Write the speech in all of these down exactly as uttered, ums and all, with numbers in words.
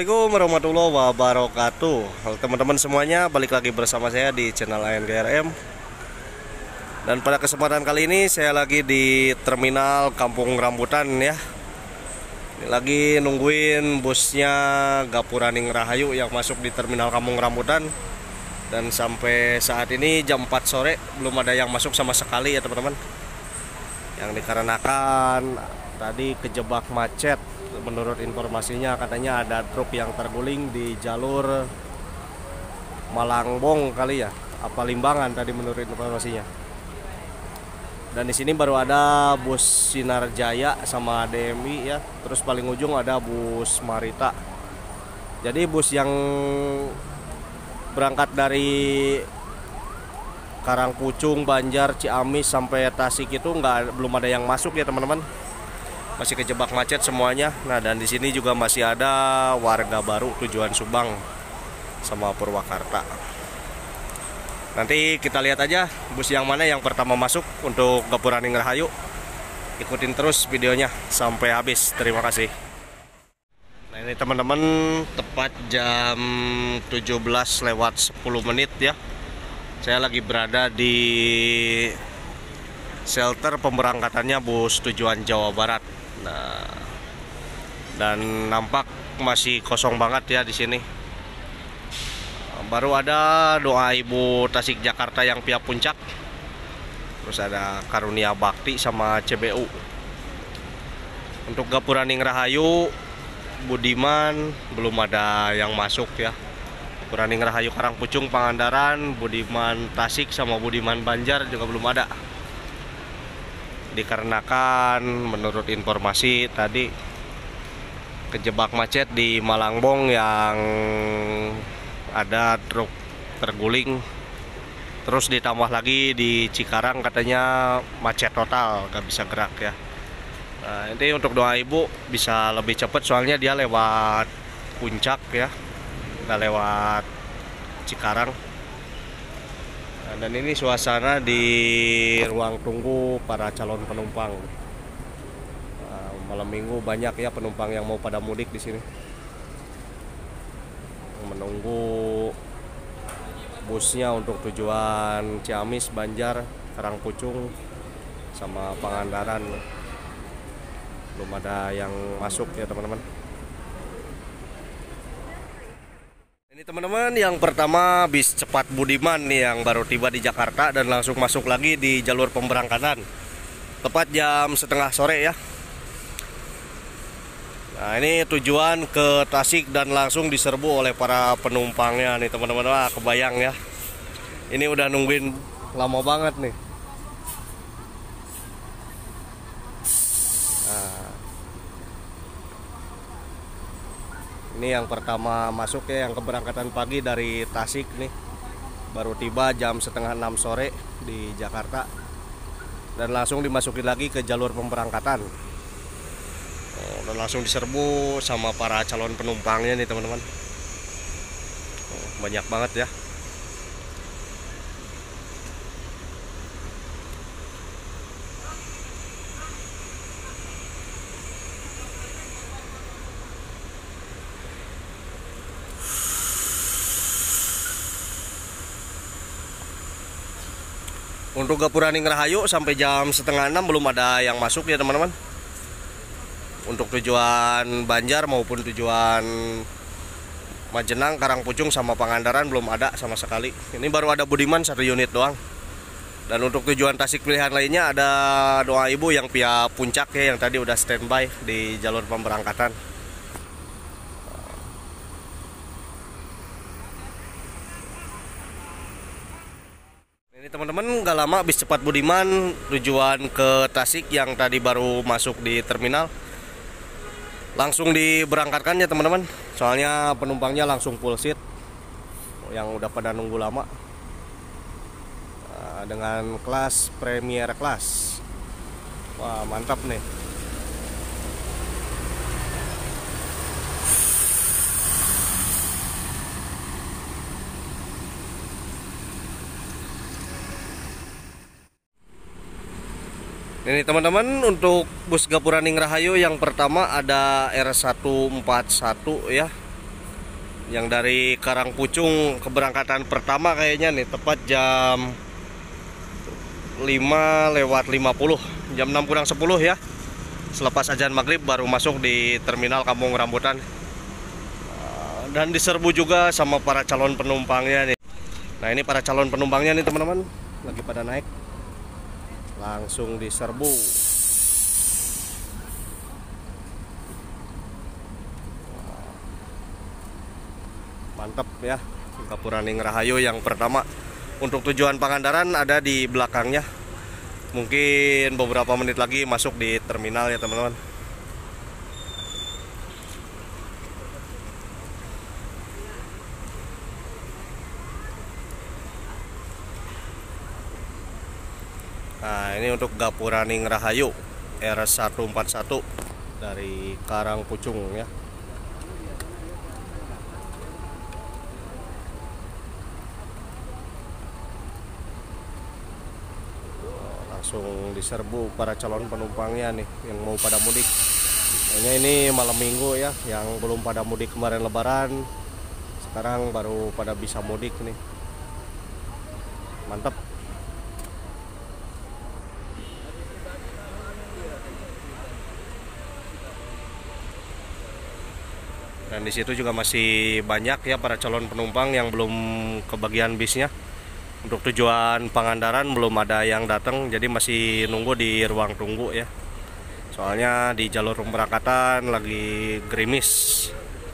Assalamualaikum warahmatullahi wabarakatuh. Halo teman-teman semuanya, balik lagi bersama saya di channel A N G R M. Dan pada kesempatan kali ini saya lagi di terminal Kampung Rambutan ya. Ini lagi nungguin busnya Gapuraning Rahayu yang masuk di terminal Kampung Rambutan. Dan sampai saat ini jam empat sore belum ada yang masuk sama sekali ya teman-teman. Yang dikarenakan tadi kejebak macet. Menurut informasinya katanya ada truk yang terguling di jalur Malangbong kali ya, apa Limbangan tadi menurut informasinya. Dan di sini baru ada bus Sinar Jaya sama D M I ya, terus paling ujung ada bus Marita. Jadi bus yang berangkat dari Karangpucung, Banjar, Ciamis sampai Tasik itu nggak belum ada yang masuk ya teman-teman. Masih kejebak macet semuanya. Nah, dan di sini juga masih ada warga baru tujuan Subang sama Purwakarta. Nanti kita lihat aja bus yang mana yang pertama masuk untuk Gapuraning Rahayu. Ikutin terus videonya sampai habis. Terima kasih. Nah, ini teman-teman tepat jam tujuh belas lewat sepuluh menit ya. Saya lagi berada di shelter pemberangkatannya bus tujuan Jawa Barat. Nah, dan nampak masih kosong banget ya di sini. Baru ada Doa Ibu Tasik Jakarta yang pihak puncak. Terus ada Karunia Bakti sama C B U. Untuk Gapuraning Rahayu Budiman belum ada yang masuk ya. Gapuraning Rahayu Karangpucung Pangandaran, Budiman Tasik sama Budiman Banjar juga belum ada. Dikarenakan menurut informasi tadi kejebak macet di Malangbong yang ada truk terguling, terus ditambah lagi di Cikarang katanya macet total, gak bisa gerak ya. Nah, ini untuk Doa Ibu bisa lebih cepat soalnya dia lewat puncak ya, nggak lewat Cikarang. Dan ini suasana di ruang tunggu para calon penumpang. Nah, malam minggu banyak ya penumpang yang mau pada mudik di sini. Menunggu busnya untuk tujuan Ciamis, Banjar, Karangpucung sama Pangandaran. Belum ada yang masuk ya teman-teman. Ini teman-teman yang pertama bis cepat Budiman nih yang baru tiba di Jakarta dan langsung masuk lagi di jalur pemberangkatan tepat jam setengah sore ya. Nah, ini tujuan ke Tasik dan langsung diserbu oleh para penumpangnya nih teman-teman. Wah, kebayang ya, ini udah nungguin lama banget nih. Nah, ini yang pertama masuk ya, yang keberangkatan pagi dari Tasik nih. Baru tiba jam setengah enam sore di Jakarta. Dan langsung dimasukin lagi ke jalur pemberangkatan. Oh, dan langsung diserbu sama para calon penumpangnya nih teman-teman. Oh, banyak banget ya. Untuk Gapuraning Rahayu sampai jam setengah enam belum ada yang masuk ya teman-teman. Untuk tujuan Banjar maupun tujuan Majenang, Karangpucung sama Pangandaran belum ada sama sekali. Ini baru ada Budiman satu unit doang. Dan untuk tujuan Tasik pilihan lainnya ada Doa Ibu yang via puncak ya, yang tadi udah standby di jalur pemberangkatan. Ini teman-teman nggak lama bis cepat Budiman tujuan ke Tasik yang tadi baru masuk di terminal langsung diberangkatkan ya teman-teman. Soalnya penumpangnya langsung full seat yang udah pada nunggu lama. Nah, dengan kelas Premier Class. Wah, mantap nih. Ini teman-teman untuk bus Gapuraning Rahayu yang pertama ada R seratus empat puluh satu ya. Yang dari Karangpucung keberangkatan pertama kayaknya nih tepat jam lima lewat lima puluh, jam enam kurang sepuluh ya. Selepas azan maghrib baru masuk di terminal Kampung Rambutan. Dan diserbu juga sama para calon penumpangnya nih. Nah, ini para calon penumpangnya nih teman-teman, lagi pada naik. Langsung diserbu. Mantap ya, Gapuraning Rahayu yang pertama. Untuk tujuan Pangandaran ada di belakangnya. Mungkin beberapa menit lagi masuk di terminal ya teman-teman. Nah, ini untuk Gapuraning Rahayu R seratus empat puluh satu dari Karangpucung ya. Langsung diserbu para calon penumpangnya nih yang mau pada mudik. Kayaknya ini malam minggu ya, yang belum pada mudik kemarin lebaran sekarang baru pada bisa mudik nih. Mantap. Dan di situ juga masih banyak ya para calon penumpang yang belum kebagian bisnya. Untuk tujuan Pangandaran belum ada yang datang, jadi masih nunggu di ruang tunggu ya. Soalnya di jalur pemberangkatan lagi gerimis.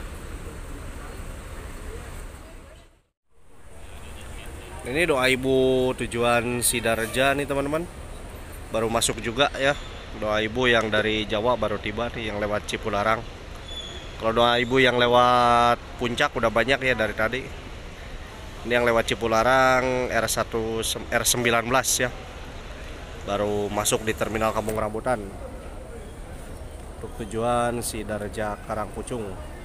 Ini Doa Ibu tujuan Sidareja nih teman-teman. Baru masuk juga ya. Doa Ibu yang dari Jawa baru tiba nih, yang lewat Cipularang. Kalau Doa Ibu yang lewat Puncak udah banyak ya dari tadi. Ini yang lewat Cipularang R satu R sembilan belas ya. Baru masuk di terminal Kampung Rambutan. Untuk tujuan Sidareja Karangpucung.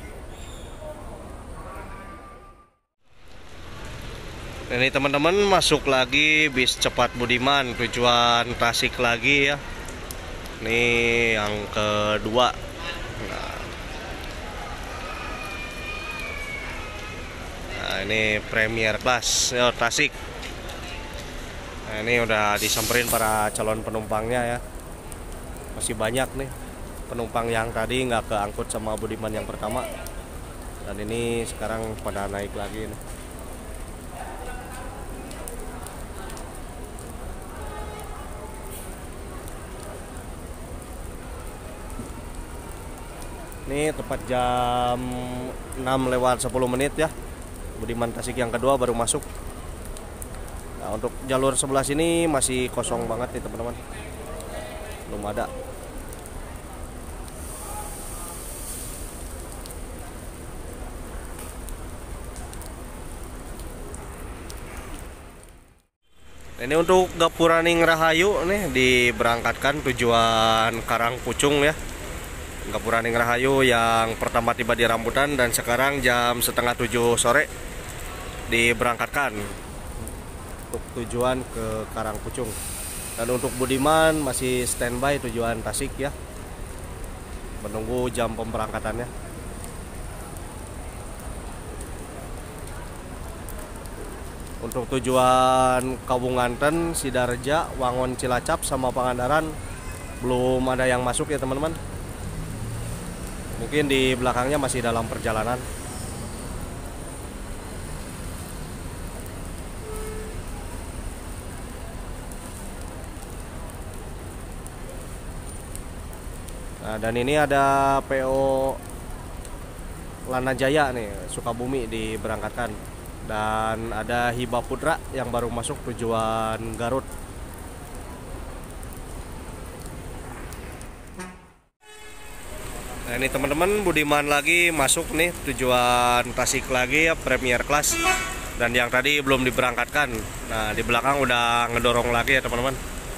Ini teman-teman masuk lagi bis cepat Budiman tujuan Tasik lagi ya. Ini yang kedua. Nah, Nah, ini Premier Class ya, Tasik. Nah, ini udah disamperin para calon penumpangnya ya. Masih banyak nih penumpang yang tadi nggak keangkut sama Budiman yang pertama. Dan ini sekarang pada naik lagi nih. Ini tepat jam enam lewat sepuluh menit ya. Budiman Tasik yang kedua baru masuk. Nah, untuk jalur sebelah sini masih kosong banget nih teman-teman. Belum ada. Ini untuk Gapuraning Rahayu nih diberangkatkan tujuan Karangpucung ya. Gapuraning Rahayu yang pertama tiba di Rambutan dan sekarang jam setengah tujuh sore diberangkatkan untuk tujuan ke Karangpucung. Dan untuk Budiman masih standby tujuan Tasik ya, menunggu jam pemberangkatannya. Untuk tujuan Kabunganten, Sidareja, Wangon, Cilacap sama Pangandaran belum ada yang masuk ya teman-teman. Mungkin di belakangnya masih dalam perjalanan. Nah, dan ini ada P O Lana Jaya nih, Sukabumi diberangkatkan. Dan ada Hiba Putra yang baru masuk tujuan Garut. Nah, ini teman-teman Budiman lagi masuk nih tujuan Tasik lagi ya, Premier Class. Dan yang tadi belum diberangkatkan. Nah, di belakang udah ngedorong lagi ya teman-teman.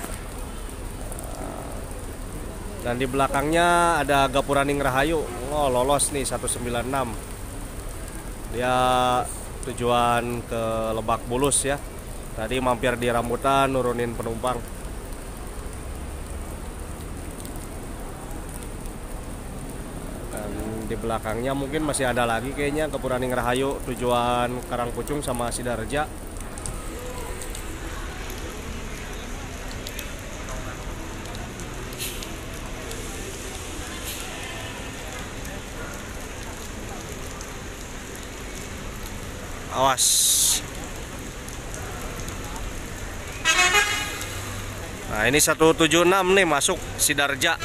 Dan di belakangnya ada Gapuraning Rahayu. Oh, lolos nih seratus sembilan puluh enam. Dia tujuan ke Lebak Bulus ya. Tadi mampir di Rambutan nurunin penumpang. Dan di belakangnya mungkin masih ada lagi kayaknya ke Puraning Rahayu tujuan Karangpucung sama Sidareja. Awas. Nah, ini seratus tujuh puluh enam nih masuk Sidareja.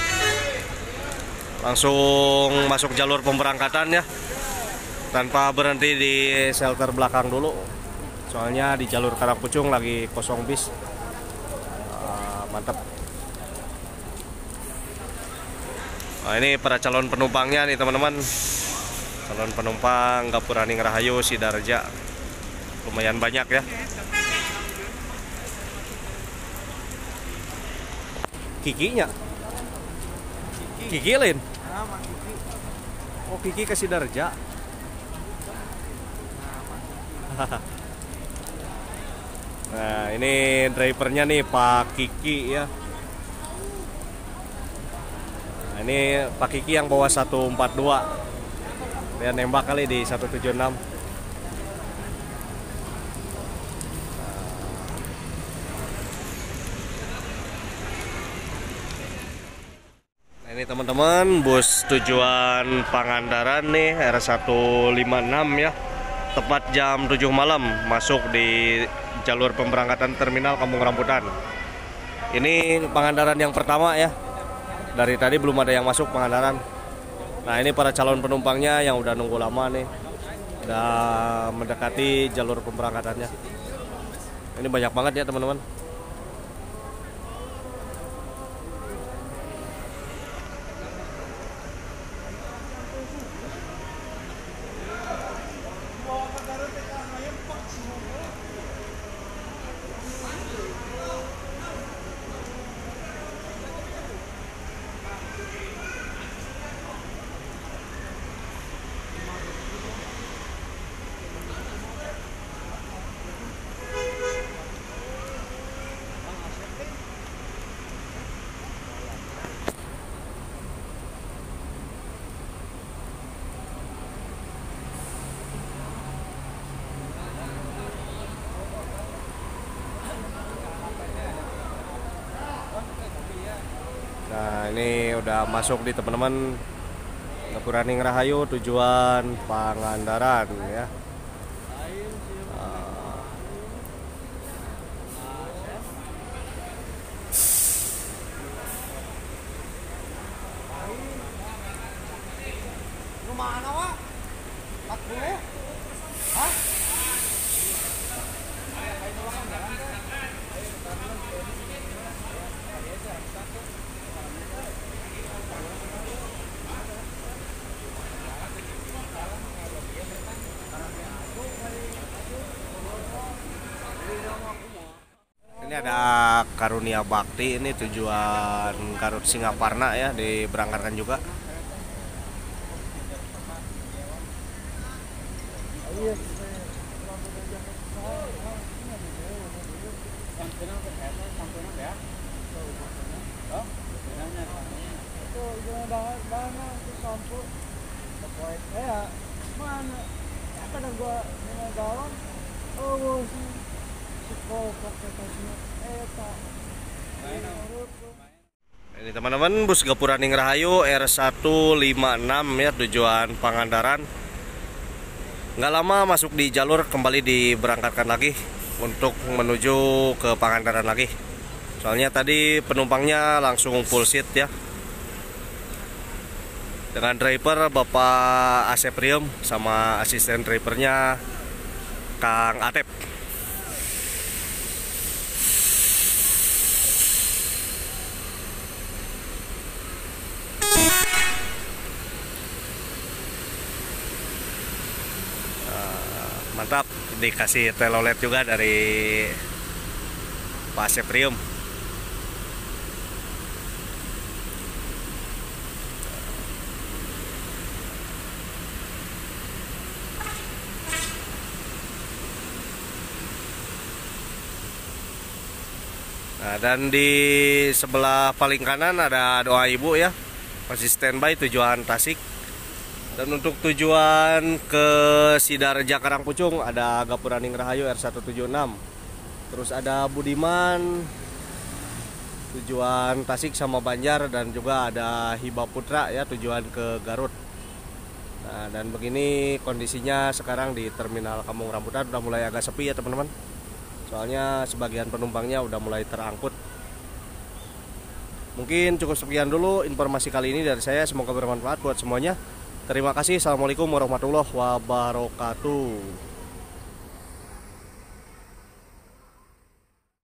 Langsung masuk jalur pemberangkatan ya. Tanpa berhenti di shelter belakang dulu. Soalnya di jalur Karangpucung lagi kosong bis. Uh, mantap. Nah, ini para calon penumpangnya nih teman-teman. Calon penumpang Puraning Rahayu Sidareja. Lumayan banyak ya. Kikinya Kiki Lin. Oh, Kiki ke Sidareja. Nah, ini drivernya nih Pak Kiki ya. Nah, ini Pak Kiki yang bawa seratus empat puluh dua. Dia nembak kali di seratus tujuh puluh enam. Nah, ini teman-teman bus tujuan Pangandaran nih R seratus lima puluh enam ya. Tepat jam tujuh malam masuk di jalur pemberangkatan terminal Kampung Rambutan. Ini Pangandaran yang pertama ya. Dari tadi belum ada yang masuk Pangandaran. Nah, ini para calon penumpangnya yang udah nunggu lama nih. Udah mendekati jalur pemberangkatannya. Ini banyak banget ya teman-teman. Nah, ini udah masuk di teman-teman Puraning Rahayu tujuan Pangandaran ya. Rumah Wak? empat puluh? Hah? Ini ada Karunia Bakti, ini tujuan Garut Singaparna ya, diberangkatkan juga. Ini teman-teman bus Puraning Rahayu R seratus lima puluh enam ya, tujuan Pangandaran. Nggak lama masuk di jalur, kembali diberangkatkan lagi untuk menuju ke Pangandaran lagi. Soalnya tadi penumpangnya langsung full seat ya. Dengan driver Bapak Asep Riem sama asisten drivernya Kang Atep. Mantap, dikasih telolet juga dari Pak Asep Riem. Nah, dan di sebelah paling kanan ada doa ibu ya, masih standby tujuan Tasik. Dan untuk tujuan ke Sidareja Karangpucung ada Gapuraning Rahayu R seratus tujuh puluh enam. Terus ada Budiman tujuan Tasik sama Banjar, dan juga ada Hiba Putra ya tujuan ke Garut. Nah, dan begini kondisinya sekarang di Terminal Kampung Rambutan udah mulai agak sepi ya teman-teman. Soalnya sebagian penumpangnya udah mulai terangkut. Mungkin cukup sekian dulu informasi kali ini dari saya, semoga bermanfaat buat semuanya. Terima kasih. Assalamualaikum warahmatullahi wabarakatuh.